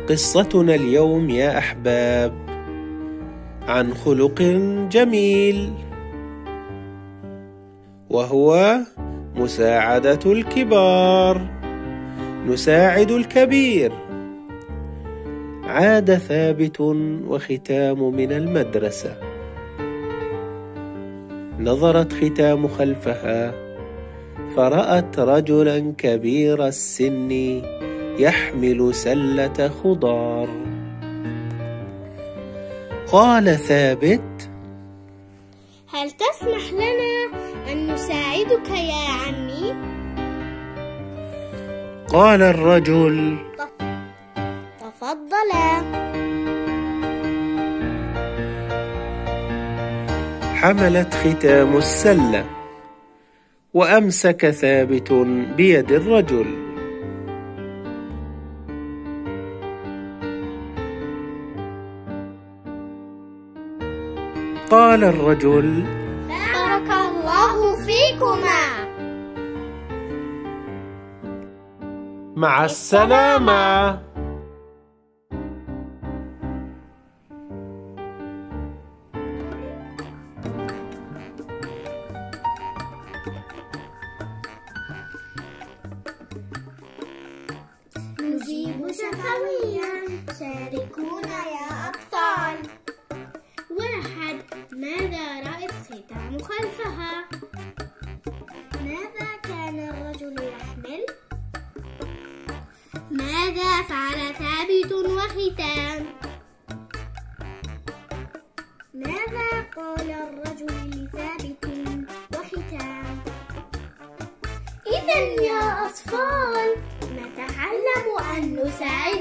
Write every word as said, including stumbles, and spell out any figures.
قصتنا اليوم يا أحباب عن خلق جميل، وهو مساعدة الكبار. نساعد الكبير. عاد ثابت وختام من المدرسة. نظرت ختام خلفها فرأت رجلا كبير السن يحمل سلة خضار. قال ثابت: هل تسمح لنا أن نساعدك يا عمي؟ قال الرجل: تفضلا. حملت ختام السلة، وأمسك ثابت بيد الرجل. قال الرجل: بارك الله فيكما. مع السلامة. نجيب شفويا، شاركونا يا أطفال. واحد: ماذا رأت ختام خلفها؟ ماذا كان الرجل يحمل؟ ماذا فعل ثابت وختام؟ ماذا قال الرجل لثابت وختام؟ إذن يا أطفال نتعلم أن نساعد